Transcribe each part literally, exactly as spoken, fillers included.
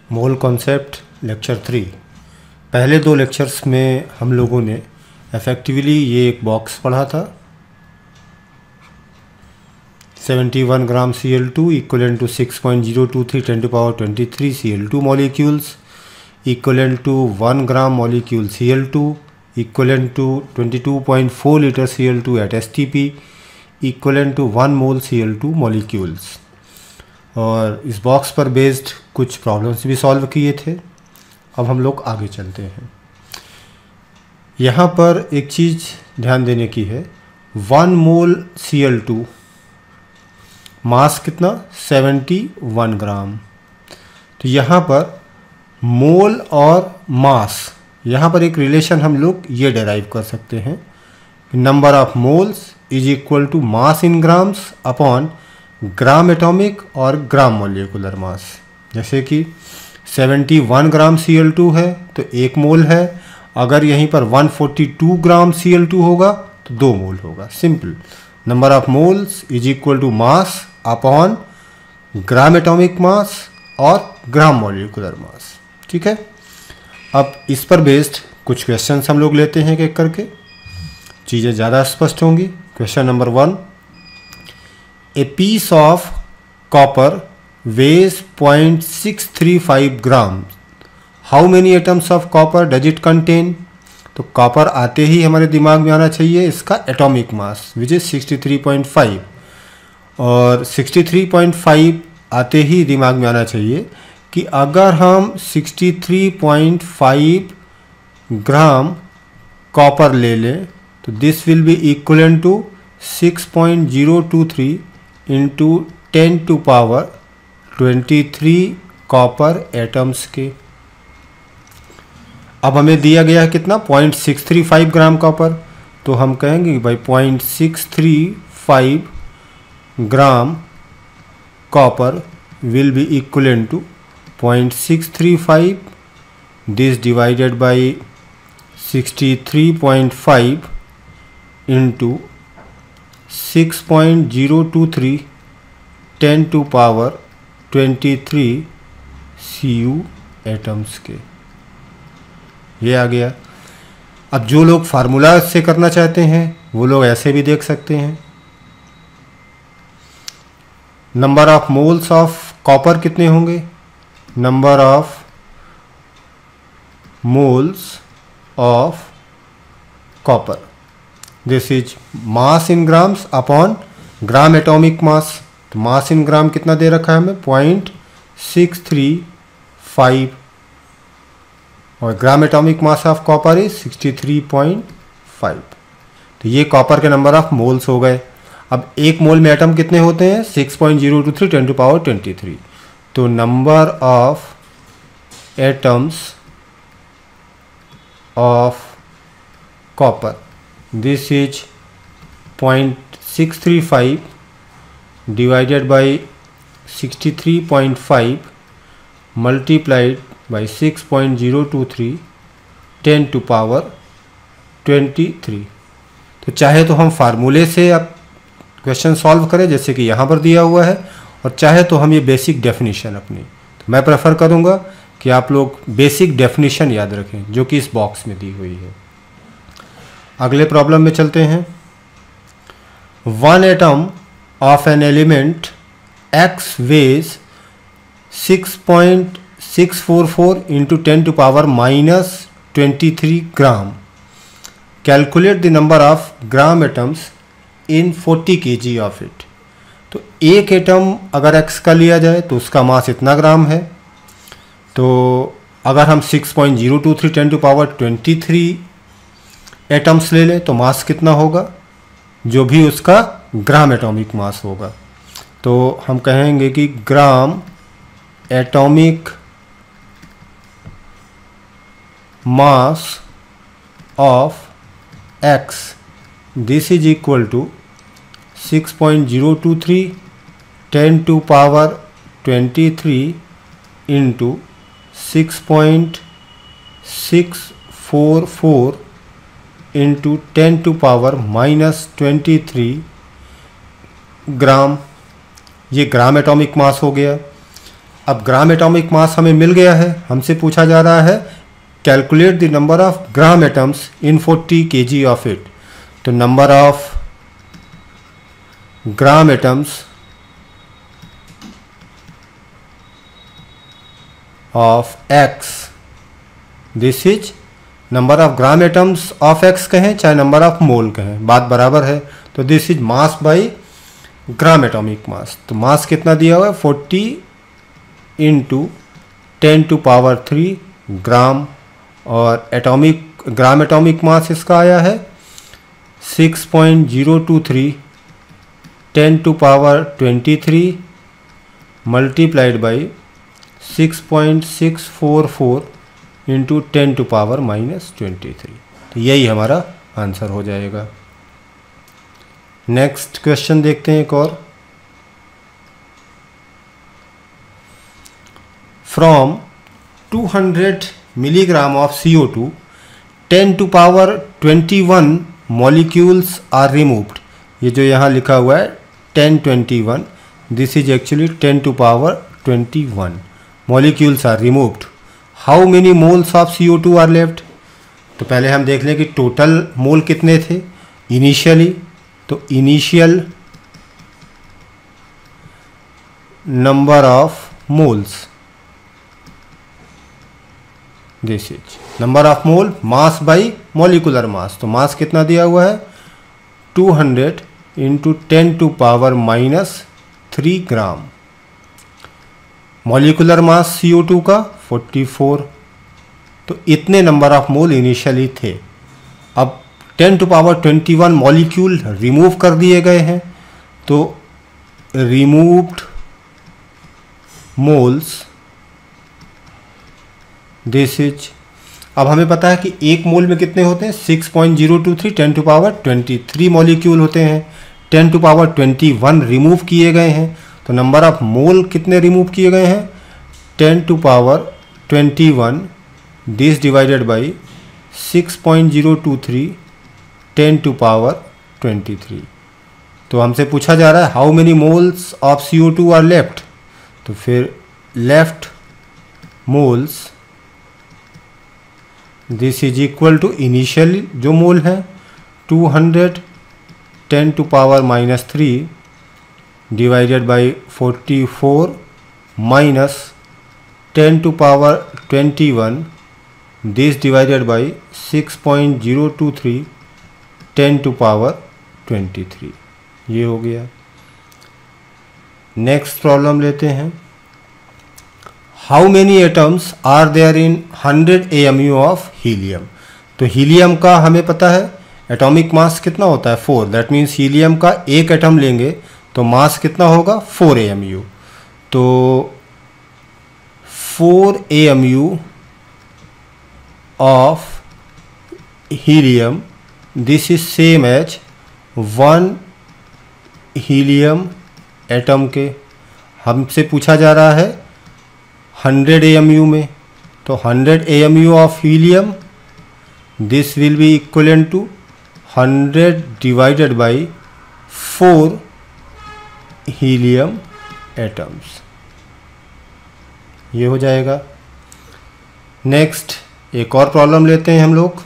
Mole concept lecture three. पहले दो lectures में हम लोगों ने इफेक्टिवली ये एक बॉक्स पढ़ा था, इकहत्तर gram C L two equivalent to six point zero two three ten to power twenty three C L two molecules equivalent to one gram molecule C L two equivalent to twenty two point four litre C L two at S T P equivalent to one mole C L two molecules. और इस box पर based कुछ problems भी solve किए थे। अब हम लोग आगे चलते हैं। यहाँ पर एक चीज़ ध्यान देने की है, one mole C L two mass कितना इकहत्तर ग्राम। तो यहाँ पर मोल और मास, यहाँ पर एक रिलेशन हम लोग ये डेराइव कर सकते हैं, number of moles is equal to mass in grams upon gram atomic और ग्राम मॉलिक्यूलर मास। जैसे कि इकहत्तर ग्राम सी एल टू है तो एक मोल है, अगर यहीं पर एक सौ बयालीस ग्राम सी एल टू होगा तो दो मोल होगा। Simple, number of moles is equal to mass upon gram atomic mass और ग्राम मॉलिक्यूलर मास। ठीक है, अब इस पर बेस्ड कुछ क्वेश्चंस हम लोग लेते हैं एक एक करके, चीज़ें ज़्यादा स्पष्ट होंगी। Question number one, a piece of copper weighs zero point six three five grams. How many atoms of copper does it contain? तो कॉपर आते ही हमारे दिमाग में आना चाहिए इसका atomic mass which is sixty three point five, और सिक्सटी थ्री पॉइंट फाइव आते ही दिमाग में आना चाहिए कि अगर हम sixty three point five gram copper ले लें तो this will be equivalent to six point zero two three into ten to power twenty three copper atoms के। अब हमें दिया गया है कितना, point six three five gram copper, तो हम कहेंगे कि भाई point six three five gram copper will be equivalent to point six three five this divided by sixty three point five into six point zero two three ten to power twenty three C U atoms के। ये आ गया। अब जो लोग formula से करना चाहते हैं वो लोग ऐसे भी देख सकते हैं, number of moles of copper कितने होंगे, number of moles of copper this is mass in grams upon gram atomic mass. तो मास इन ग्राम कितना दे रखा है हमें, पॉइंट सिक्स थ्री फाइव, और gram atomic mass of copper is sixty three point five. तो ये कॉपर के नंबर ऑफ मोल्स हो गए। अब एक मोल में एटम कितने होते हैं, six point zero two three ten to power twenty three. तो number of atoms of copper this is point six three five divided by sixty three point five multiplied by six point zero two three ten to power twenty three. तो चाहे तो हम फार्मूले से अब question solve करें जैसे कि यहाँ पर दिया हुआ है, और चाहे तो हम ये बेसिक डेफिनेशन अपनी, तो मैं प्रेफर करूँगा कि आप लोग बेसिक डेफिनेशन याद रखें जो कि इस बॉक्स में दी हुई है। अगले प्रॉब्लम में चलते हैं। One atom of an element X weighs six point six four four into ten to power minus twenty three gram. Calculate the number of gram atoms in forty kg of it. तो एक atom अगर X का लिया जाए तो उसका मास इतना ग्राम है, तो अगर हम six point zero two three ten to power twenty three atoms ले लें तो मास कितना होगा, जो भी उसका ग्राम एटॉमिक मास होगा। तो हम कहेंगे कि gram atomic mass of X this is equal to six point zero two three ten to power twenty three into six point six four four into ten to power minus twenty three gram. ये gram atomic मास हो गया। अब ग्राम atomic मास हमें मिल गया है, हमसे पूछा जा रहा है calculate the number of gram atoms in forty kg of it. तो number of gram atoms of X, this is number of gram atoms of X कहें चाहे नंबर ऑफ मोल कहें, बात बराबर है। तो this is mass by gram atomic mass. तो mass कितना दिया हुआ है forty into ten to power three gram, और एटॉमिक ग्राम एटॉमिक मास इसका आया है six point zero two three ten to power twenty three multiplied by six point six four four into ten to power minus twenty three. तो यही हमारा answer हो जाएगा। Next question देखते हैं एक और। From two hundred milligram of C O two ten to power twenty one molecules are removed. ये जो यहाँ लिखा हुआ है ten twenty one, this is actually ten to power twenty one molecules are removed. How many moles of C O two are left. तो पहले हम देख लें कि टोटल मोल कितने थे इनिशियली। तो initial number of moles, this is number of mole mass by molecular mass. तो मास कितना दिया हुआ है two hundred into ten to power minus three gram. Molecular mass C O two का forty four. तो इतने number of mole initially थे। अब ten to power twenty one molecule remove कर दिए गए हैं, तो रिमूव्ड मोल्स, दिस इज, अब हमें पता है कि एक मोल में कितने होते हैं six point zero two three ten to power twenty three molecule होते हैं। Ten to power twenty one remove किए गए हैं, तो नंबर ऑफ मोल कितने रिमूव किए गए हैं ten to power twenty one, this divided by six point zero two three ten to power twenty three. तो हमसे पूछा जा रहा है how many moles of C O two are left. तो फिर left moles, this is equal to initial जो mole है two hundred ten to power minus three divided by forty four minus ten to power twenty one, this divided by six point zero two three ten to power twenty three. ये हो गया। Next problem लेते हैं। How many atoms are there in hundred A M U of helium. तो helium का हमें पता है एटॉमिक मास कितना होता है फोर, दैट मीन्स हीलियम का एक एटम लेंगे तो मास कितना होगा फोर ए एम यू। तो four A M U of helium, this is same as one helium atom के। हमसे पूछा जा रहा है हंड्रेड ए एम यू में, तो hundred A M U of helium, this will be equivalent to hundred divided by four helium atoms. ये हो जाएगा। नेक्स्ट एक और प्रॉब्लम लेते हैं हम लोग।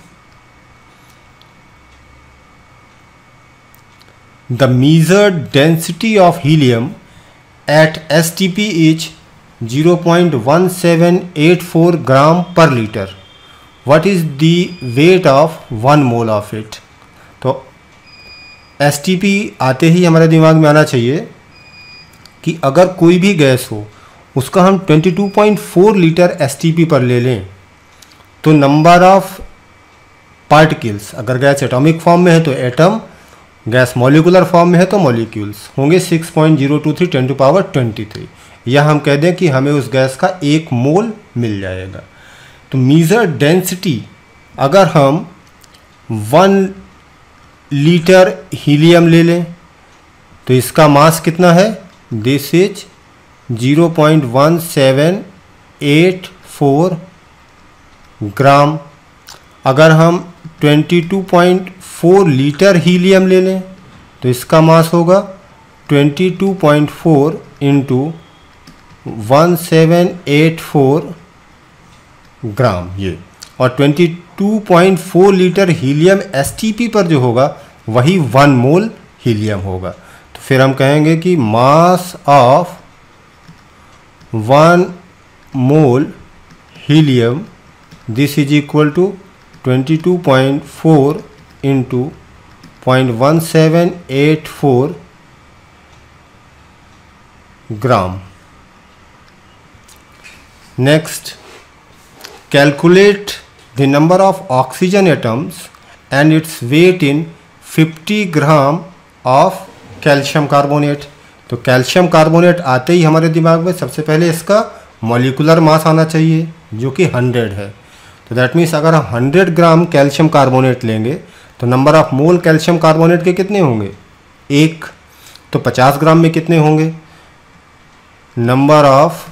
The measured density of helium at S T P is zero point one seven eight four gram per liter. What is the weight of one mole of it? तो S T P आते ही हमारे दिमाग में आना चाहिए कि अगर कोई भी गैस हो उसका हम बाईस पॉइंट चार लीटर S T P पर ले लें तो नंबर ऑफ पार्टिकल्स, अगर गैस एटॉमिक फॉर्म में है तो एटम, गैस मॉलिकुलर फॉर्म में है तो मॉलिक्यूल्स होंगे six point zero two three ten to power twenty three, या हम कह दें कि हमें उस गैस का एक मोल मिल जाएगा। तो मीजर डेंसिटी अगर हम वन लीटर हीलियम ले लें तो इसका मास कितना है, this is zero point one seven eight four gram. अगर हम बाईस पॉइंट चार लीटर हीलियम ले लें तो इसका मास होगा बाईस पॉइंट चार into one seven eight four gram ये, और twenty two point four litre helium STP पर जो होगा वही वन मोल हीलियम होगा। तो फिर हम कहेंगे कि mass of one mole helium this is equal to twenty two point four into point one seven eight four gram. Next, calculate the number of oxygen atoms and its weight in fifty gram of calcium carbonate. तो calcium carbonate आते ही हमारे दिमाग में सबसे पहले इसका molecular mass आना चाहिए जो कि हंड्रेड है। तो दैट मीन्स अगर हम हंड्रेड ग्राम कैल्शियम कार्बोनेट लेंगे तो number of mole calcium carbonate के कितने होंगे, एक। तो पचास ग्राम में कितने होंगे, number of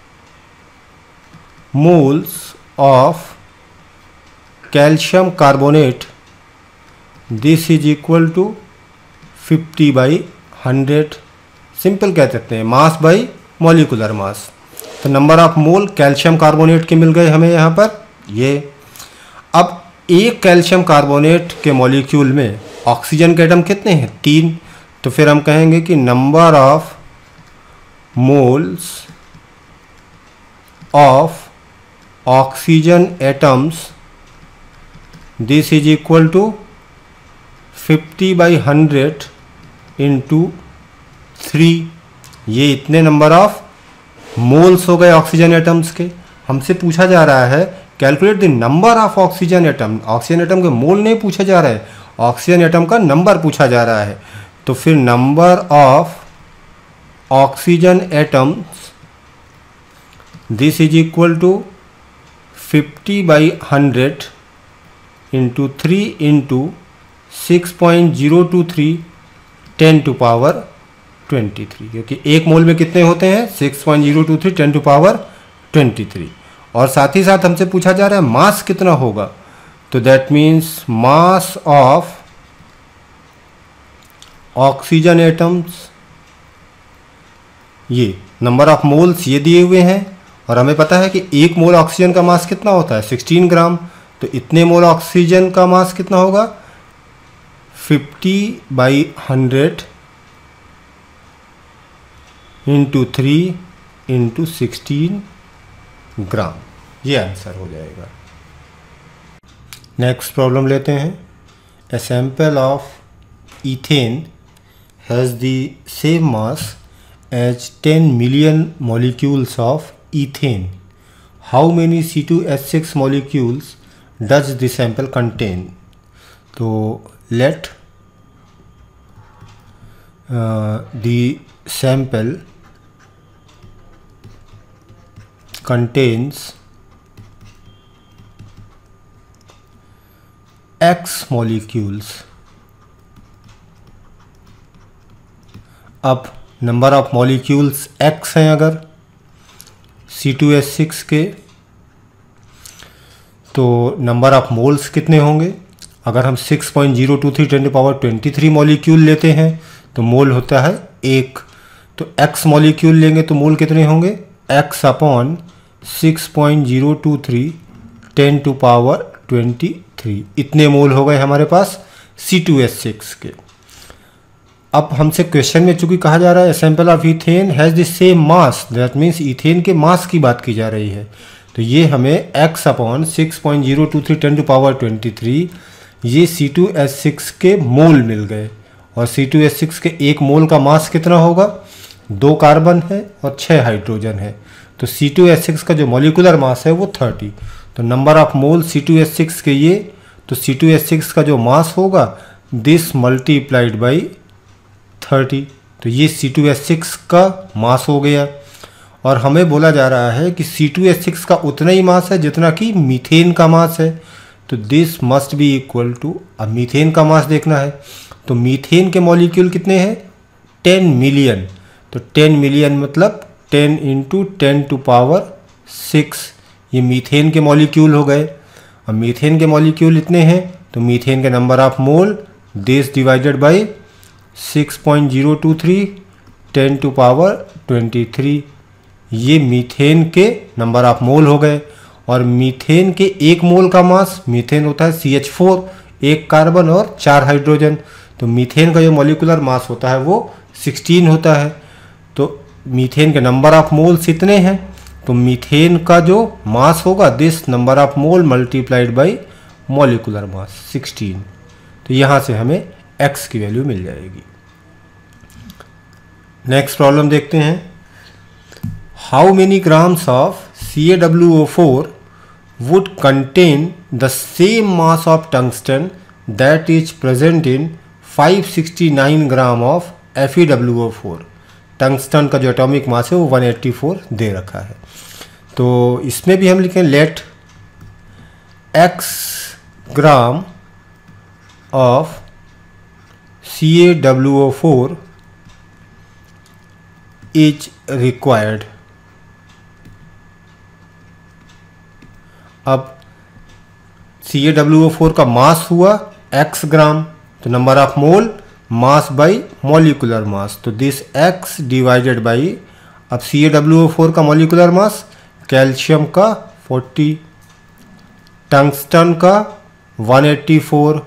moles of calcium carbonate this is equal to fifty by hundred. Simple कह सकते हैं मास बाई मॉलिक्यूलर मास। तो number of mole calcium carbonate के मिल गए हमें यहाँ पर ये। अब एक कैल्शियम कार्बोनेट के मॉलिक्यूल में ऑक्सीजन के एटम कितने हैं, तीन। तो फिर हम कहेंगे कि number of moles of oxygen atoms this is equal to fifty by hundred into three. ये इतने नंबर ऑफ मोल्स हो गए ऑक्सीजन एटम्स के। हमसे पूछा जा रहा है calculate the number of oxygen atom. Oxygen atom के मोल नहीं पूछा जा रहा है, ऑक्सीजन एटम का नंबर पूछा जा रहा है। तो फिर number of oxygen atoms this is equal to fifty by hundred into three into six point zero two three ten to power twenty three, क्योंकि एक मोल में कितने होते हैं, six point zero two three ten to power twenty three. और साथ ही साथ हमसे पूछा जा रहा है मास कितना होगा। तो that means mass of oxygen atoms, ये नंबर ऑफ मोल्स ये दिए हुए हैं और हमें पता है कि एक मोल ऑक्सीजन का मास कितना होता है, सिक्सटीन ग्राम। तो इतने मोल ऑक्सीजन का मास कितना होगा, fifty by hundred into three into sixteen gram. ये आंसर हो जाएगा। नेक्स्ट प्रॉब्लम लेते हैं। A sample of ethane has the same mass as ten million molecules of ethane. How many C two H six molecules does the sample contain. तो let the sample contains X molecules। अब number of molecules X हैं अगर सी two H six के, तो number of moles कितने होंगे। अगर हम six point zero two three ten to power twenty three molecule लेते हैं तो मोल होता है एक। तो X मॉलिक्यूल लेंगे तो मोल कितने होंगे, X upon six point zero two three ten to power twenty three. इतने मोल हो गए हमारे पास सी टू एच सिक्स के। अब हमसे क्वेश्चन में चूंकि कहा जा रहा है sample of ethane has the same mass, that means ethane के मास की बात की जा रही है। तो ये हमें x upon six point zero two three ten to power twenty three ये सी टू एच सिक्स के मोल मिल गए। और सी टू एच सिक्स के एक मोल का मास कितना होगा, दो कार्बन है और छः हाइड्रोजन है। तो सी टू एच सिक्स का जो मॉलिक्यूलर मास है वो थर्टी। तो number of mole C two H six के ये, तो सी टू एच सिक्स का जो मास होगा दिस मल्टीप्लाइड बाई थर्टी। तो ये सी टू एच सिक्स का मास हो गया। और हमें बोला जा रहा है कि सी टू एच सिक्स का उतना ही मास है जितना कि मीथेन का मास है। तो this must be equal to, अब मीथेन का मास देखना है तो मीथेन के मॉलिक्यूल कितने हैं, टेन मिलियन। तो टेन मिलियन मतलब ten into ten to power six, ये मीथेन के मॉलिक्यूल हो गए। और मीथेन के मॉलिक्यूल इतने हैं तो मीथेन के number of mole this divided by six point zero two three ten to power twenty three. ये मीथेन के नंबर ऑफ मोल हो गए। और मीथेन के एक मोल का मास, मीथेन होता है सी एच फोर, एक कार्बन और चार हाइड्रोजन, तो मीथेन का जो मॉलिक्यूलर मास होता है वो सोलह होता है। तो मीथेन के नंबर ऑफ मोल्स इतने हैं, तो मीथेन का जो मास होगा this number of mole multiplied by molecular mass सोलह। तो यहाँ से हमें x की वैल्यू मिल जाएगी। नेक्स्ट प्रॉब्लम देखते हैं। How many grams of C A W O four would contain the same mass of tungsten that is present in five hundred sixty-nine gram of F e W O four। Tungsten का जो atomic mass है वो एक सौ चौरासी दे रखा है। तो इसमें भी हम लिखें let x gram of C A W O four is required. अब C A W O four का मास हुआ x ग्राम, तो number of mole mass by molecular mass, तो दिस x डिवाइडेड बाई, अब C A W O four का molecular mass calcium का चालीस, tungsten का एक सौ चौरासी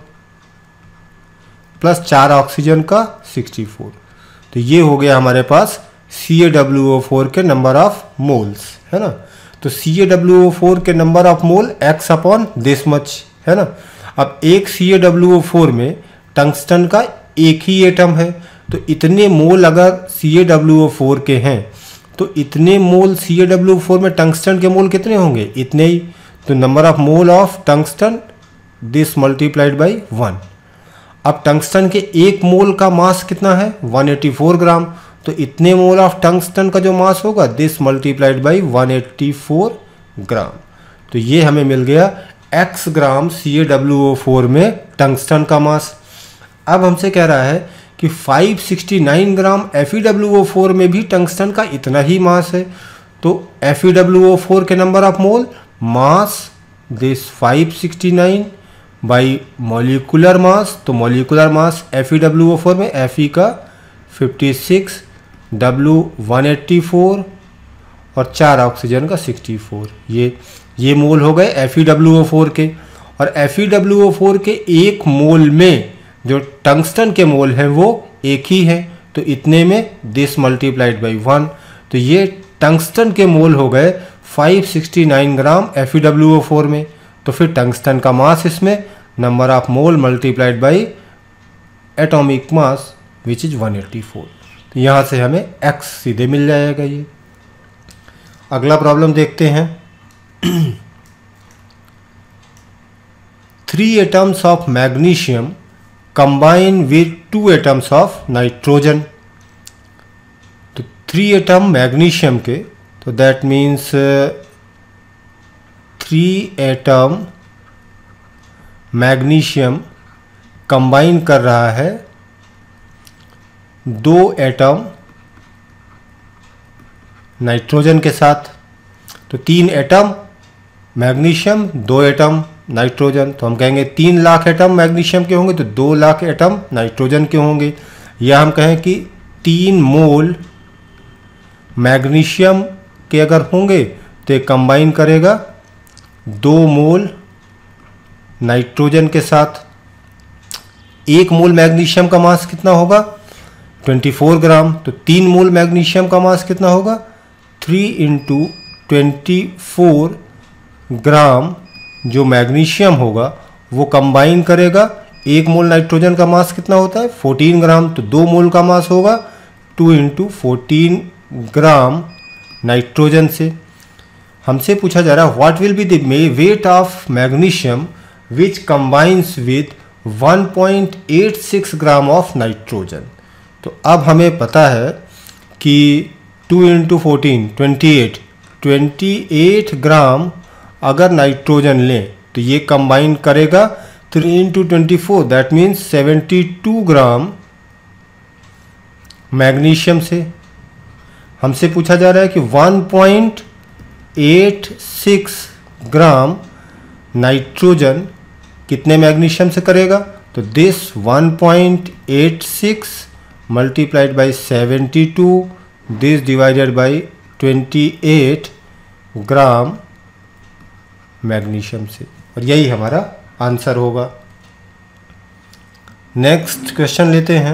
प्लस चार ऑक्सीजन का चौंसठ। तो ये हो गया हमारे पास C A W O four के नंबर ऑफ मोल्स, है ना। तो C A W O four के number of mole x upon this much, है ना। अब एक C A W O four में टंगस्टन का एक ही एटम है, तो इतने मोल अगर सी ए डब्ल्यू ओ फोर के हैं तो इतने mole C A W O four में टंगस्टन के मोल कितने होंगे, इतने ही। तो number of mole of tungsten this multiplied by one. अब टंगस्टन के एक मोल का मास कितना है, एक सौ चौरासी ग्राम, तो इतने मोल ऑफ टंगस्टन का जो मास होगा दिस मल्टीप्लाइड बाई एक सौ चौरासी ग्राम। तो ये हमें मिल गया x gram C A W O four में टंगस्टन का मास। अब हमसे कह रहा है कि पाँच सौ उनहत्तर gram F E W O four में भी टंगस्टन का इतना ही मास है। तो F E W O four के number of mole mass this पाँच सौ उनहत्तर बाई मॉलिक्यूलर मास, तो molecular mass F E W O four में Fe का छप्पन, W एक सौ चौरासी और चार ऑक्सीजन का चौंसठ। ये ये मोल हो गए F E W O four के। और F E W O four के एक मोल में जो टंगस्टन के मोल हैं वो एक ही है, तो इतने में दिस मल्टीप्लाइड बाई वन। तो ये टंगस्टन के मोल हो गए पाँच सौ उनहत्तर gram F E W O four में। तो फिर टंगस्टन का मास इसमें number of mole multiplied by atomic mass which is एक सौ चौरासी। तो यहाँ से हमें x सीधे मिल जाएगा। ये अगला प्रॉब्लम देखते हैं। Three atoms of magnesium combine with two atoms of nitrogen. तो थ्री एटम मैग्नीशियम के, तो that means three atom magnesium combine कर रहा है दो एटम नाइट्रोजन के साथ। तो तीन एटम मैग्नीशियम, दो एटम नाइट्रोजन, तो हम कहेंगे तीन लाख एटम मैग्नीशियम के होंगे तो दो लाख एटम नाइट्रोजन के होंगे। या हम कहें कि तीन मोल मैग्नीशियम के अगर होंगे तो ये कंबाइन करेगा दो मोल नाइट्रोजन के साथ। एक मोल मैग्नीशियम का मास कितना होगा, चौबीस ग्राम, तो तीन मोल मैग्नीशियम का मास कितना होगा, three into twenty four gram जो मैग्नीशियम होगा वो कंबाइन करेगा। एक मोल नाइट्रोजन का मास कितना होता है, चौदह ग्राम, तो दो मोल का मास होगा two into fourteen gram nitrogen से। हमसे पूछा जा रहा है what will be the weight of magnesium which combines with one point eight six gram of nitrogen. तो अब हमें पता है कि two into fourteen twenty eight twenty eight gram अगर नाइट्रोजन लें तो ये कंबाइन करेगा three into twenty four that means seventy two gram magnesium से। हमसे पूछा जा रहा है कि one point eight six gram nitrogen कितने मैग्नीशियम से करेगा, तो this one point eight six multiplied by seventy two, this divided by अट्ठाईस ग्राम मैग्नीशियम से, और यही हमारा आंसर होगा। नेक्स्ट क्वेश्चन लेते हैं।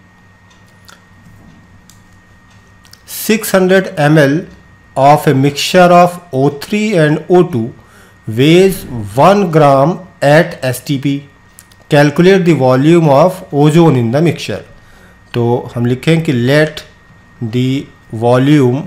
Six hundred M L of a mixture of O three and O two weighs one gram at S T P. Calculate the volume of ozone in the mixture. तो हम लिखें कि let the volume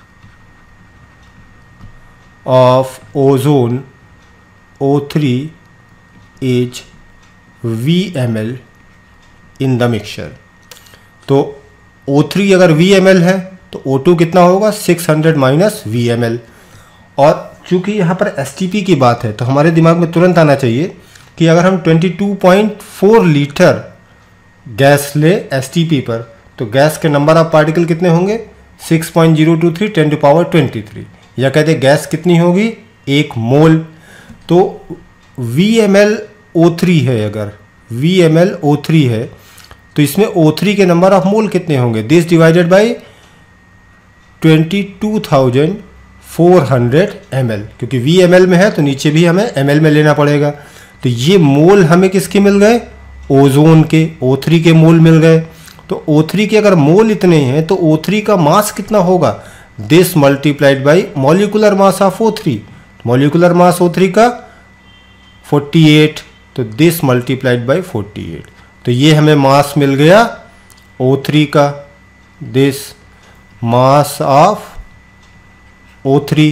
of ozone O three is V M L in the mixture. तो O three अगर V M L है तो O two कितना होगा, six hundred minus V M L. और चूंकि यहाँ पर एस टी पी की बात है तो हमारे दिमाग में तुरंत आना चाहिए कि अगर हम बाईस पॉइंट चार लीटर गैस ले एस टी पी पर तो गैस के नंबर ऑफ पार्टिकल कितने होंगे, six point zero two three ten to power twenty three, या कहते हैं गैस कितनी होगी, एक मोल। तो V M L O three है, अगर V M L O three है तो इसमें ओ थ्री के नंबर ऑफ मोल कितने होंगे, this divided by twenty two thousand four hundred M L, क्योंकि वी एम एल में है तो नीचे भी हमें एम एल में लेना पड़ेगा। तो ये मोल हमें किसके मिल गए, ओजोन के, ओ थ्री के मोल मिल गए। तो ओ थ्री के अगर मोल इतने हैं तो ओ थ्री का मास कितना होगा, this multiplied by molecular mass of O three. Molecular mass O three का फोर्टी एट, तो this multiplied by forty eight. तो ये हमें मास मिल गया ओ थ्री का, this mass of O three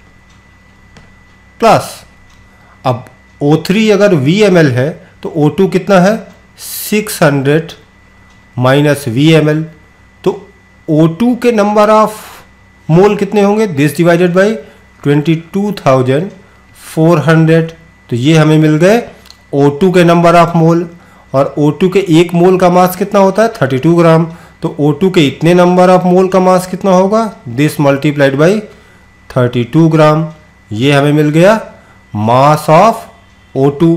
plus, अब O थ्री अगर V M L है तो O टू कितना है, six hundred minus V M L। तो O टू के नंबर ऑफ मोल कितने होंगे, this divided by twenty two thousand four hundred. तो ये हमें मिल गए O टू के नंबर ऑफ मोल, और O टू के एक मोल का मास कितना होता है, थर्टी टू ग्राम। तो O टू के इतने नंबर ऑफ मोल का मास कितना होगा, this multiplied by thirty two gram. ये हमें मिल गया mass of O two,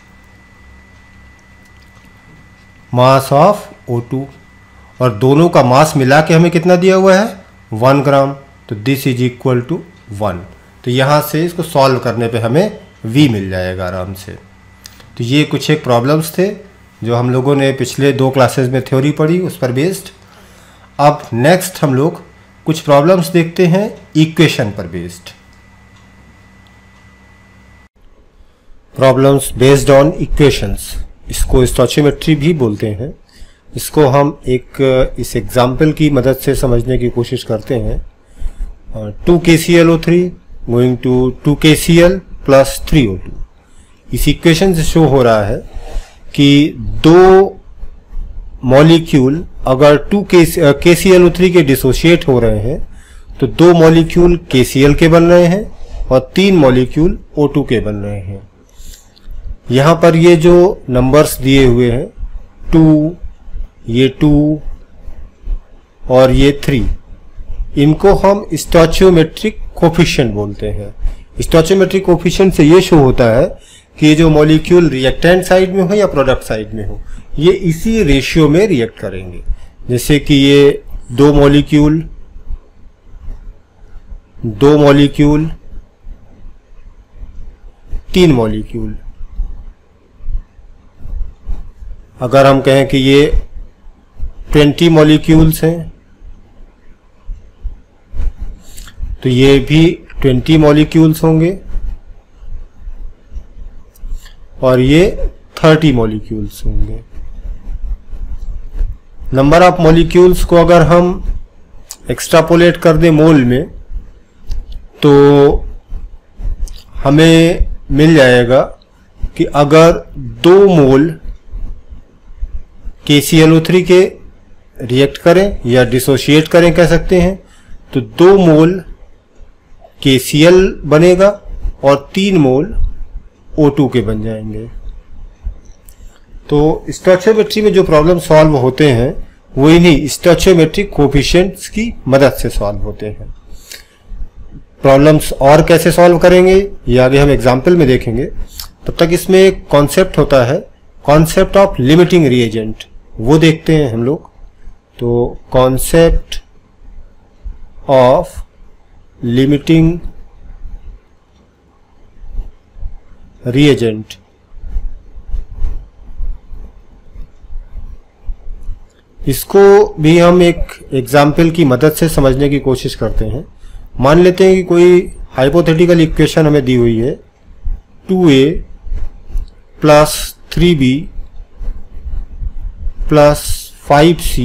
mass of O two, और दोनों का मास मिला के हमें कितना दिया हुआ है, वन ग्राम। तो this is equal to one. तो यहाँ से इसको सॉल्व करने पे हमें V मिल जाएगा आराम से। तो ये कुछ एक प्रॉब्लम्स थे जो हम लोगों ने पिछले दो क्लासेस में थ्योरी पढ़ी, उस पर बेस्ड। अब नेक्स्ट हम लोग कुछ प्रॉब्लम्स देखते हैं इक्वेशन पर based. Problems based on equations, इसको स्टोइचियोमेट्री भी बोलते हैं। इसको हम एक इस एग्जाम्पल की मदद से समझने की कोशिश करते हैं। Two K C L O three going to two K C L plus three O two. इस इक्वेशन से शो हो रहा है कि दो मॉलिक्यूल अगर two K C L O three के डिसोशिएट हो रहे हैं तो दो मॉलिक्यूल के सी एल के बन रहे हैं और तीन मॉलिक्यूल ओ टू के बन रहे हैं। यहाँ पर ये जो नंबर्स दिए हुए हैं, टू, ये टू और ये थ्री, इनको हम स्टोइचियोमेट्रिक कोफिशिएंट बोलते हैं। स्टोइचियोमेट्रिक कोफिशिएंट से ये शो होता है कि ये जो मॉलिक्यूल रिएक्टेंट साइड में हो या प्रोडक्ट साइड में हो, ये इसी रेशियो में रिएक्ट करेंगे। जैसे कि ये दो मॉलिक्यूल, दो मॉलिक्यूल, तीन मॉलिक्यूल। अगर हम कहें कि ये ट्वेंटी मॉलिक्यूल्स हैं तो ये भी ट्वेंटी मॉलिक्यूल्स होंगे, और ये थर्टी मॉलिक्यूल्स होंगे। नंबर ऑफ मॉलिक्यूल्स को अगर हम एक्सट्रापोलेट कर दें मोल में तो हमें मिल जाएगा कि अगर दो मोल के सी एल ओ थ्री के रिएक्ट करें या डिसोशिएट करें कह सकते हैं, तो दो मोल के सी एल बनेगा और तीन मोल ओ टू के बन जाएंगे। तो स्टोइचियोमेट्री में जो प्रॉब्लम सॉल्व होते हैं वो इन्हीं स्टोइचियोमेट्रिक कोफिशिएंट्स की मदद से सॉल्व होते हैं। प्रॉब्लम्स और कैसे सॉल्व करेंगे ये आगे हम एग्जाम्पल में देखेंगे। तब तक इसमें एक कॉन्सेप्ट होता है, कॉन्सेप्ट ऑफ लिमिटिंग रिएजेंट, वो देखते हैं हम लोग। तो कॉन्सेप्ट ऑफ लिमिटिंग रिएजेंट। इसको भी हम एक एग्जाम्पल की मदद से समझने की कोशिश करते हैं। मान लेते हैं कि कोई हाइपोथेटिकल इक्वेशन हमें दी हुई है, two A plus three B plus five C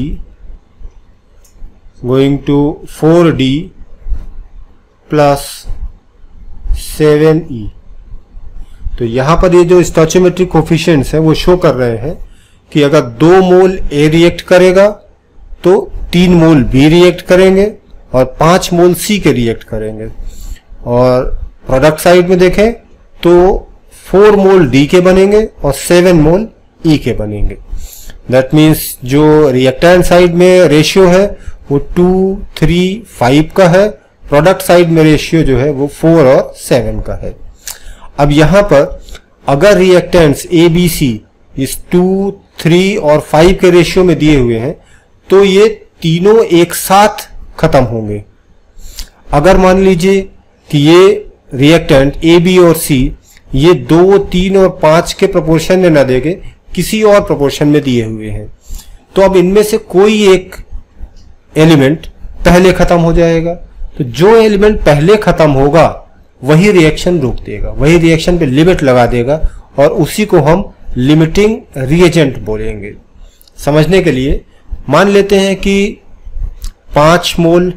going to four D plus seven E. तो यहां पर ये जो स्टोइचियोमेट्रिक कोफिशिएंट्स हैं वो शो कर रहे हैं कि अगर दो मोल ए रिएक्ट करेगा तो तीन मोल बी रिएक्ट करेंगे और पांच मोल सी के रिएक्ट करेंगे। और प्रोडक्ट साइड में देखें तो फोर मोल डी के बनेंगे और सेवन मोल ई के बनेंगे। दैट मीन्स जो रिएक्टेंट साइड में रेशियो है वो टू थ्री फाइव का है, प्रोडक्ट साइड में रेशियो जो है वो फोर और सेवन का है। अब यहां पर अगर रिएक्टेंट्स ए बी सी इस टू थ्री और फाइव के रेशियो में दिए हुए हैं तो ये तीनों एक साथ खत्म होंगे। अगर मान लीजिए कि ये रिएक्टेंट ए बी और सी ये दो तीन और पांच के प्रोपोर्शन में न देके किसी और प्रोपोर्शन में दिए हुए हैं तो अब इनमें से कोई एक एलिमेंट पहले खत्म हो जाएगा। तो जो एलिमेंट पहले खत्म होगा वही रिएक्शन रोक देगा, वही रिएक्शन पे लिमिट लगा देगा और उसी को हम लिमिटिंग रिएजेंट बोलेंगे। समझने के लिए मान लेते हैं कि पांच मोल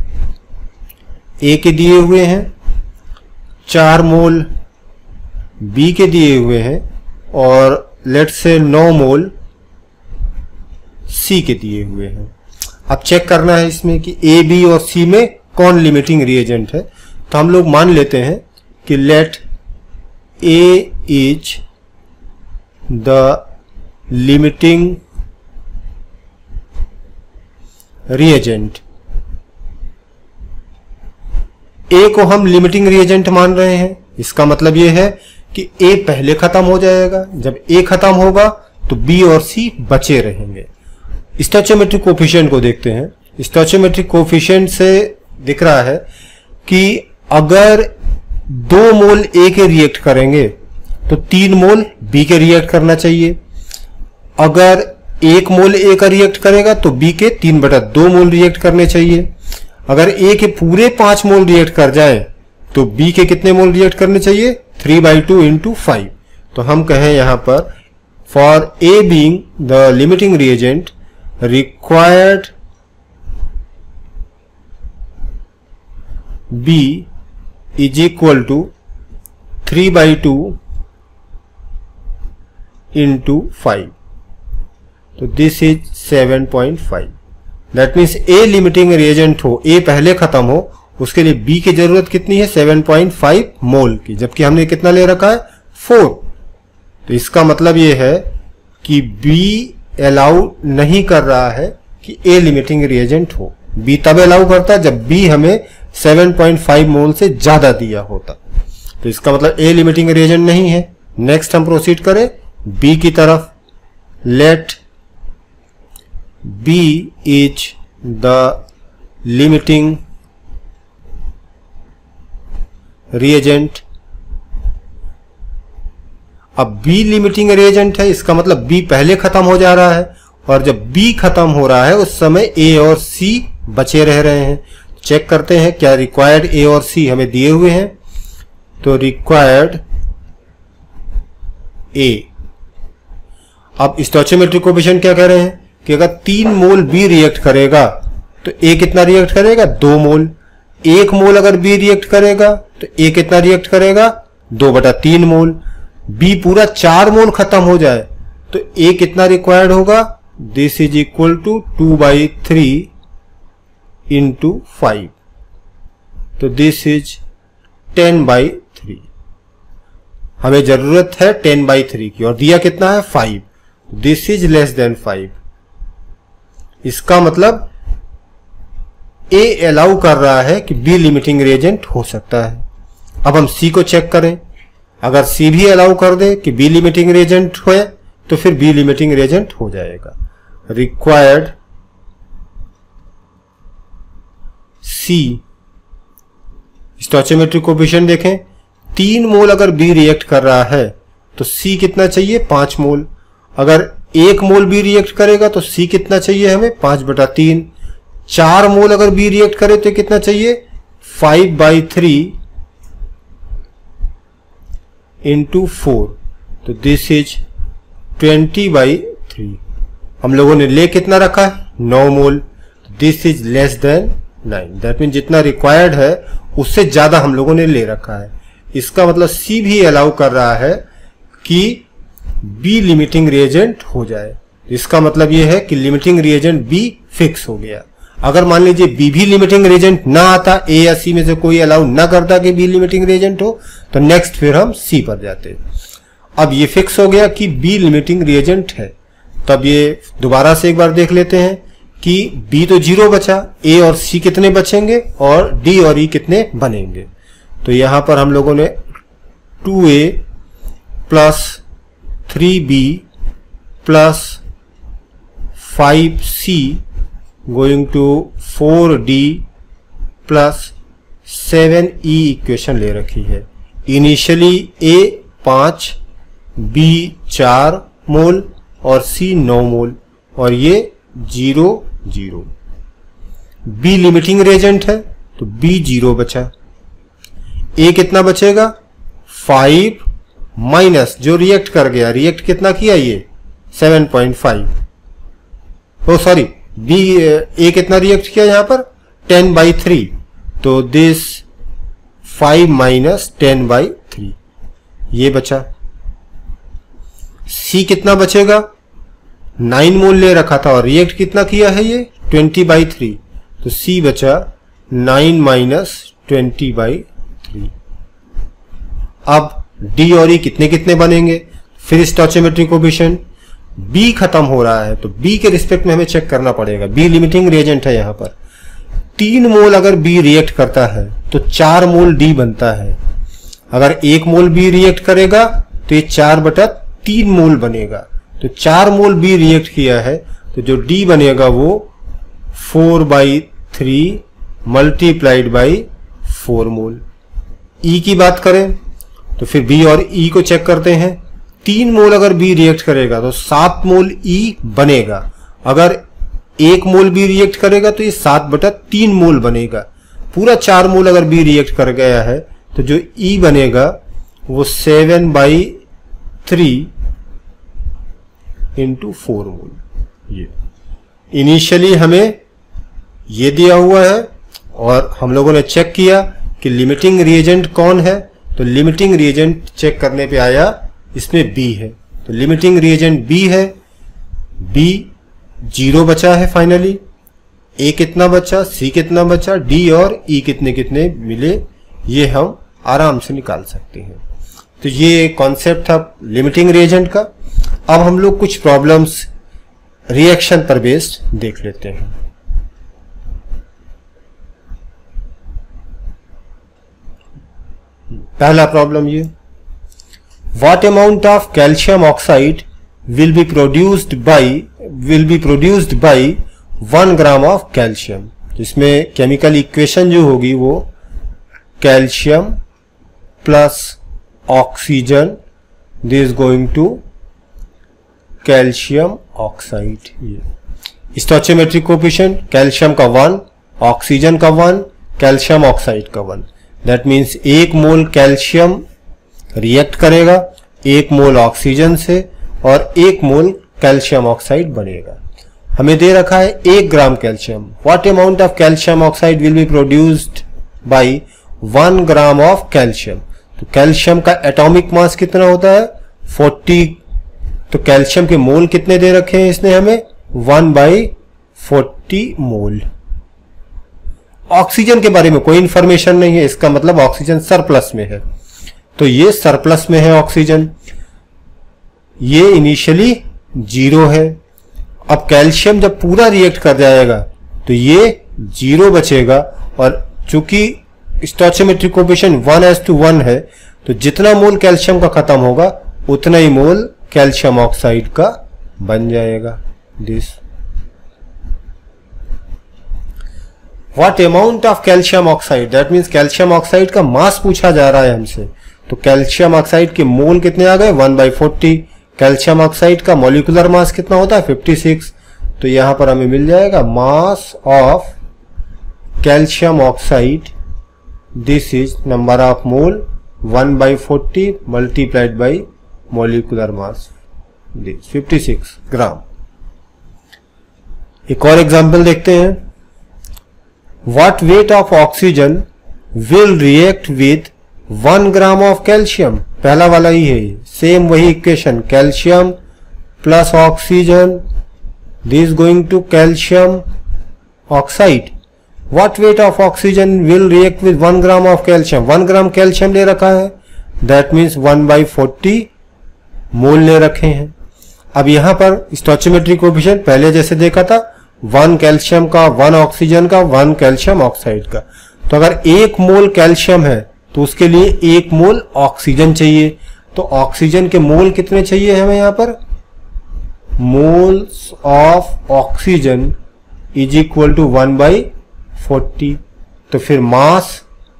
ए के दिए हुए हैं, चार मोल बी के दिए हुए हैं और लेट्स से नौ मोल सी के दिए हुए हैं। अब चेक करना है इसमें कि ए बी और सी में कौन लिमिटिंग रिएजेंट है। तो हम लोग मान लेते हैं कि let A is the limiting reagent. A को हम लिमिटिंग रिएजेंट मान रहे हैं, इसका मतलब यह है कि ए पहले खत्म हो जाएगा। जब ए खत्म होगा तो बी और सी बचे रहेंगे। स्टोइचियोमेट्रिक कोफिशिएंट को देखते हैं। स्टोइचियोमेट्रिक कोफिशिएंट से दिख रहा है कि अगर दो मोल ए के रिएक्ट करेंगे तो तीन मोल बी के रिएक्ट करना चाहिए। अगर एक मोल ए का रिएक्ट करेगा तो बी के तीन बटा दो मोल रिएक्ट करने चाहिए। अगर ए के पूरे पांच मोल रिएक्ट कर जाए तो बी के कितने मोल रिएक्ट करने चाहिए? Three by two into five. तो हम कहें यहां पर for A being the limiting reagent required B is equal to three by two into five. तो this is seven point five. That means A limiting reagent हो, A पहले खत्म हो, उसके लिए बी की जरूरत कितनी है? सेवन पॉइंट फाइव मोल की, जबकि हमने कितना ले रखा है? फोर। तो इसका मतलब यह है कि बी अलाउ नहीं कर रहा है कि ए लिमिटिंग रिएजेंट हो। बी तब अलाउ करता है जब बी हमें सेवन पॉइंट फाइव मोल से ज्यादा दिया होता। तो इसका मतलब ए लिमिटिंग रिएजेंट नहीं है। नेक्स्ट हम प्रोसीड करें बी की तरफ। Let B is the limiting reagent. अब बी लिमिटिंग रिएजेंट है, इसका मतलब बी पहले खत्म हो जा रहा है और जब बी खत्म हो रहा है उस समय ए और सी बचे रह रहे हैं। चेक करते हैं क्या रिक्वायर्ड ए और सी हमें दिए हुए हैं। तो रिक्वायर्ड ए। अब स्टोइचियोमेट्रिक कोफिशिएंट क्या कह रहे हैं कि अगर तीन मोल बी रिएक्ट करेगा तो ए कितना रिएक्ट करेगा? दो मोल। एक मोल अगर बी रिएक्ट करेगा तो ए कितना रिएक्ट करेगा? दो बटा तीन मोल। बी पूरा चार मोल खत्म हो जाए तो ए कितना रिक्वायर्ड होगा? This is equal to two by three into five. तो this is ten by three. हमें जरूरत है टेन बाई थ्री की और दिया कितना है? Five. This is less than five. इसका मतलब ए अलाउ कर रहा है कि बी लिमिटिंग रिएजेंट हो सकता है। अब हम सी को चेक करें। अगर सी भी अलाउ कर दे कि बी लिमिटिंग रिएजेंट हो तो फिर बी लिमिटिंग रिएजेंट हो जाएगा। रिक्वायर्ड सी स्टोइचियोमेट्रिक कोएफिशिएंट देखें, तीन मोल अगर बी रिएक्ट कर रहा है तो सी कितना चाहिए, पांच मोल। अगर एक मोल बी रिएक्ट करेगा तो सी कितना चाहिए हमें, पांच बटा तीन। चार मोल अगर बी रिएक्ट करे तो कितना चाहिए, five by three into four, तो this is twenty by three. हम लोगों ने ले कितना रखा है, नौ mole. This is less than nine, that mean जितना रिक्वायर्ड है उससे ज्यादा हम लोगों ने ले रखा है। इसका मतलब सी भी अलाउ कर रहा है कि बी लिमिटिंग रिएजेंट हो जाए। इसका मतलब यह है कि लिमिटिंग रिएजेंट बी फिक्स हो गया। अगर मान लीजिए बी भी लिमिटिंग रिएजेंट ना आता, ए या सी में से कोई अलाउ ना करता कि बी लिमिटिंग रिएजेंट हो, तो नेक्स्ट फिर हम सी पर जाते। अब ये फिक्स हो गया कि बी लिमिटिंग रिएजेंट है, तब ये दोबारा से एक बार देख लेते हैं कि बी तो जीरो बचा, ए और सी कितने बचेंगे और डी और ई कितने बनेंगे। तो यहां पर हम लोगों ने two A plus three B plus five C going to four D plus seven E equation ले रखी है। इनिशियली ए पांच, बी चार मोल और सी नौ मोल, और ये zero zero. B limiting reagent है तो बी जीरो बचा। ए कितना बचेगा, फाइव माइनस जो रिएक्ट कर गया, रिएक्ट कितना किया ये seven point five. Oh sorry, B A कितना रिएक्ट किया यहां पर, टेन बाई थ्री, तो this five minus ten by three, ये बचा। सी कितना बचेगा, नाइन मोल ले रखा था और रिएक्ट कितना किया है ये ट्वेंटी बाई थ्री, तो सी बचा nine minus twenty by three. अब डी और ई कितने कितने बनेंगे, फिर स्टोइचियोमेट्रिक कोएफिशिएंट। बी खत्म हो रहा है तो बी के रिस्पेक्ट में हमें चेक करना पड़ेगा, बी लिमिटिंग रिएजेंट है यहां पर। तीन मोल अगर बी रिएक्ट करता है तो चार मोल डी बनता है। अगर एक मोल बी रिएक्ट करेगा तो ये चार बटा तीन मोल बनेगा। तो चार मोल बी रिएक्ट किया है तो जो डी बनेगा वो four by three multiplied by four mole. E की बात करें तो फिर बी और ई को चेक करते हैं। तीन मोल अगर बी रिएक्ट करेगा तो सात मोल ई बनेगा। अगर एक मोल बी रिएक्ट करेगा तो ये सात बटा तीन मोल बनेगा। पूरा चार मोल अगर बी रिएक्ट कर गया है तो जो ई बनेगा वो seven by three into four mole. ये इनिशियली हमें ये दिया हुआ है और हम लोगों ने चेक किया कि लिमिटिंग रिएजेंट कौन है, तो लिमिटिंग रिएजेंट चेक करने पे आया इसमें बी है। तो लिमिटिंग रिएजेंट बी है, बी जीरो बचा है फाइनली। ए कितना बचा, सी कितना बचा, डी और ई कितने कितने मिले, ये हम आराम से निकाल सकते हैं। तो ये कॉन्सेप्ट था लिमिटिंग रिएजेंट का। अब हम लोग कुछ प्रॉब्लम्स रिएक्शन पर बेस्ड देख लेते हैं। पहला प्रॉब्लम ये, what amount of calcium oxide will be produced by will be produced by one gram of calcium. इसमें केमिकल इक्वेशन जो होगी वो calcium plus oxygen this going to calcium oxide. ये स्टोइचियोमेट्रिक कोएफिशिएंट कैल्शियम का one, oxygen का one, calcium oxide का one. That means एक mole calcium react करेगा एक मोल ऑक्सीजन से और एक मोल कैल्शियम ऑक्साइड बनेगा। हमें दे रखा है एक gram calcium. What amount of calcium oxide will be produced by one gram of calcium. तो कैल्शियम का एटॉमिक मास कितना होता है फोर्टी। तो कैल्शियम के मोल कितने दे रखे हैं इसने हमें, one by forty mole. Oxygen के बारे में कोई इंफॉर्मेशन नहीं है, इसका मतलब ऑक्सीजन सरप्लस में है। तो ये सरप्लस में है ऑक्सीजन, ये इनिशियली जीरो है। अब कैल्शियम जब पूरा रिएक्ट कर जाएगा तो ये जीरो बचेगा और चूंकि stoichiometric coefficient one is to one है तो जितना मोल कैल्शियम का खत्म होगा उतना ही मोल कैल्शियम ऑक्साइड का बन जाएगा। This what amount of calcium oxide, that means calcium oxide का मास पूछा जा रहा है हमसे। तो कैल्शियम ऑक्साइड के मोल कितने आ गए, one by forty. Calcium oxide का मॉलिक्यूलर मास कितना होता है, फिफ्टी सिक्स। तो यहां पर हमें मिल जाएगा mass of calcium oxide, this is number of mole one by forty multiplied by molecular mass, this fifty six gram. एक और एग्जांपल देखते हैं। What weight of oxygen will react with one gram of calcium, पहला वाला ही है, same वही equation, calcium plus oxygen, this going to calcium oxide. What weight of oxygen will react with one gram of calcium, one gram calcium ले रखा है, that means one by forty mole ले रखे हैं। अब यहां पर स्टोइचियोमेट्रिक कोएफिशिएंट पहले जैसे देखा था, वन कैल्शियम का, वन ऑक्सीजन का, वन कैल्शियम ऑक्साइड का। तो अगर एक मोल कैल्शियम है तो उसके लिए एक मोल ऑक्सीजन चाहिए। तो ऑक्सीजन के मोल कितने चाहिए हमें यहां पर, moles of oxygen is equal to one by forty. तो फिर mass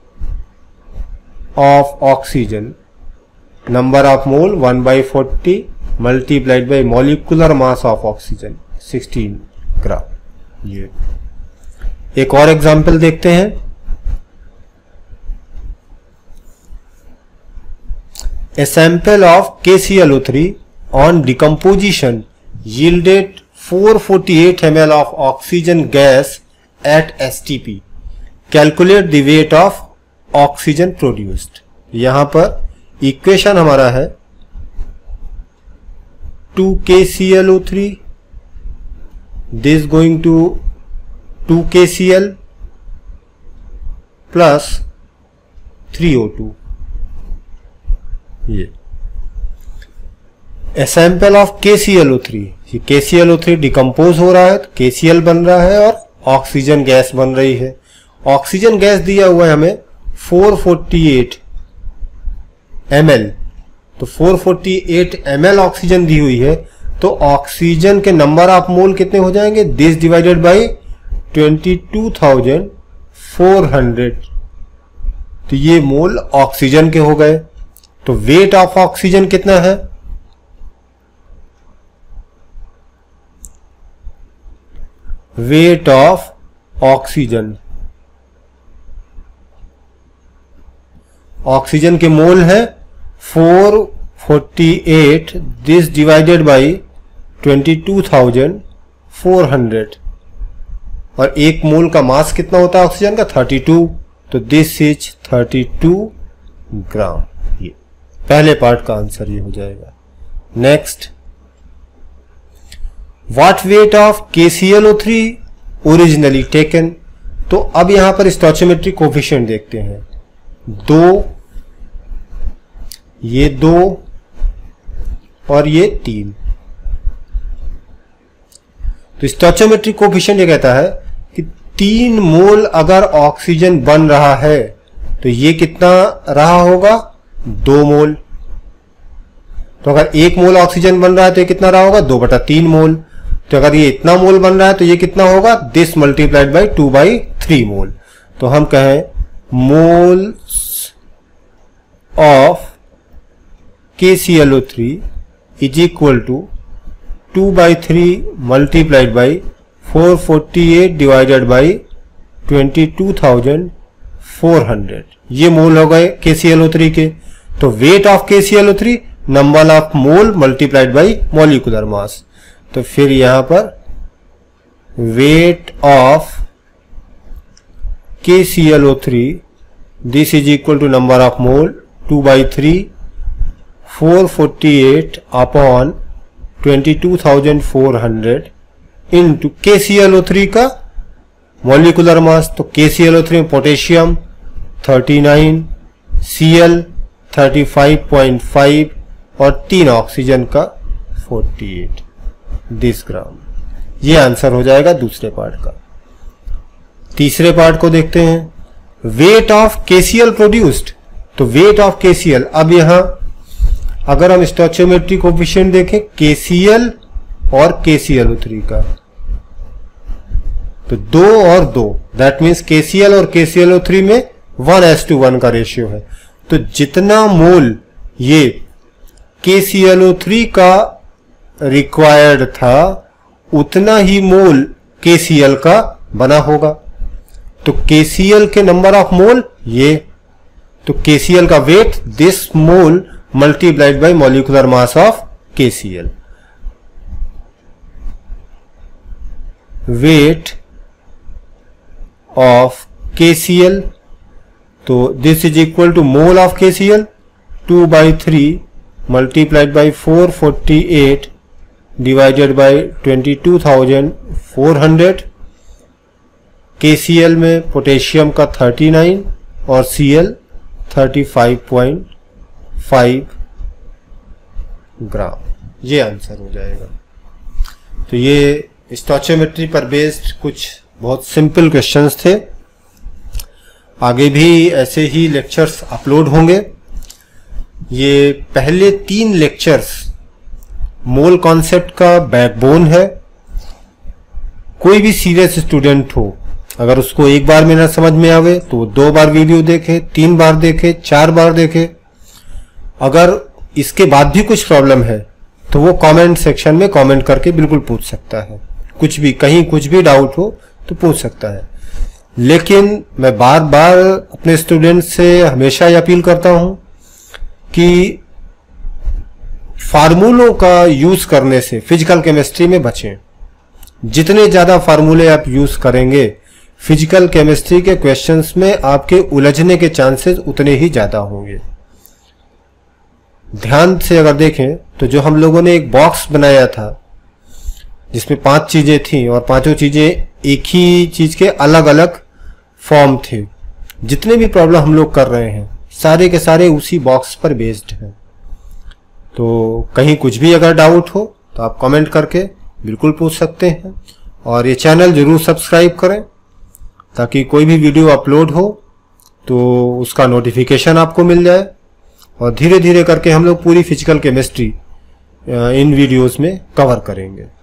of oxygen, number of mole one by forty multiplied by molecular mass of oxygen sixteen gram. ये एक और एग्जांपल देखते हैं। A sample of K C L O three on decomposition yielded four forty-eight milliliters of oxygen gas at S T P. Calculate the weight of oxygen produced. यहां पर equation हमारा है two K C L O three, this going to two K C L plus three O two. ये a sample of K C L O three, ये K C L O three decompose हो रहा है, तो K C L बन रहा है और ऑक्सीजन गैस बन रही है। ऑक्सीजन गैस दिया हुआ है हमें four forty eight M L, तो four forty eight M L oxygen दी हुई है, तो ऑक्सीजन के नंबर ऑफ मोल कितने हो जाएंगे, this divided by twenty two thousand four hundred. तो ये मोल ऑक्सीजन के हो गए। तो वेट ऑफ ऑक्सीजन कितना है, वेट ऑफ ऑक्सीजन, ऑक्सीजन के मोल है four forty eight, this divided by twenty two thousand four hundred, और एक मोल का मास कितना होता है ऑक्सीजन का, थर्टी टू। तो this is thirty two gram. ये पहले पार्ट का आंसर ये हो जाएगा। Next, what weight of K C L O three originally taken. तो अब यहां पर स्टोइचियोमेट्रिक कोएफिशिएंट देखते हैं, दो, ये दो और ये तीन। तो स्टोइचियोमेट्रिक कोएफिशिएंट ये कहता है कि तीन मोल अगर ऑक्सीजन बन रहा है तो ये कितना रहा होगा, दो मोल। तो अगर एक मोल ऑक्सीजन बन रहा है तो ये कितना रहा होगा, दो बटा तीन मोल। तो अगर ये इतना मोल बन रहा है तो ये कितना होगा, this multiplied by two by three mole. तो हम कहें moles of K C L O three is equal to two by three multiplied by four forty eight divided by twenty two thousand four hundred. ये mole हो गए K C L O three के। तो weight of K C L O three number of mole multiplied by molecular mass. तो फिर यहां पर weight of K C L O three, this is equal to number of mole two by three four forty eight upon twenty two thousand four hundred into K C L O three का molecular mass. तो K C L O three में potassium thirty nine, Cl thirty five point five और तीन oxygen का forty eight, this ग्राम। ये answer हो जाएगा दूसरे पार्ट का। तीसरे पार्ट को देखते हैं, weight of K C L produced. तो weight of K C L, अब यहां अगर हम स्टोइचियोमेट्रिक कोएफिशिएंट देखें K C L और K C L O three का, तो दो और दो, दैट मीन्स के सी एल और K C L O three में वन एस टू वन का रेशियो है। तो जितना मोल ये K C L O three का रिक्वायर्ड था उतना ही मोल के सी एल का बना होगा। तो के सी एल के नंबर ऑफ मोल ये, तो के सी एल का weight this mole multiplied by molecular mass of K C L. Weight of K C L, तो this is equal to mole of K C L two by three multiplied by four forty eight divided by twenty two thousand four hundred. K C L में potassium का thirty nine और C L thirty five point five gram, ये answer हो जाएगा। तो ये stoichiometry पर based कुछ बहुत सिंपल क्वेश्चंस थे। आगे भी ऐसे ही लेक्चर्स अपलोड होंगे। ये पहले तीन लेक्चर्स मोल कॉन्सेप्ट का बैकबोन है। कोई भी सीरियस स्टूडेंट हो, अगर उसको एक बार में ना समझ में आवे तो दो बार वीडियो देखे, तीन बार देखे, चार बार देखे। अगर इसके बाद भी कुछ प्रॉब्लम है तो वो कमेंट सेक्शन में कमेंट करके बिल्कुल पूछ सकता है। कुछ भी, कहीं कुछ भी डाउट हो तो पूछ सकता है। लेकिन मैं बार बार अपने स्टूडेंट से हमेशा ये अपील करता हूं कि फार्मूलों का यूज करने से फिजिकल केमिस्ट्री में बचें। जितने ज्यादा फार्मूले आप यूज करेंगे फिजिकल केमिस्ट्री के क्वेश्चंस में आपके उलझने के चांसेस उतने ही ज्यादा होंगे। ध्यान से अगर देखें तो जो हम लोगों ने एक बॉक्स बनाया था जिसमें पांच चीजें थी और पांचों चीजें एक ही चीज के अलग अलग फॉर्म थे, जितने भी प्रॉब्लम हम लोग कर रहे हैं सारे के सारे उसी बॉक्स पर बेस्ड हैं। तो कहीं कुछ भी अगर डाउट हो तो आप कमेंट करके बिल्कुल पूछ सकते हैं। और ये चैनल जरूर सब्सक्राइब करें ताकि कोई भी वीडियो अपलोड हो तो उसका नोटिफिकेशन आपको मिल जाए। और धीरे धीरे करके हम लोग पूरी फिजिकल केमिस्ट्री इन वीडियोस में कवर करेंगे।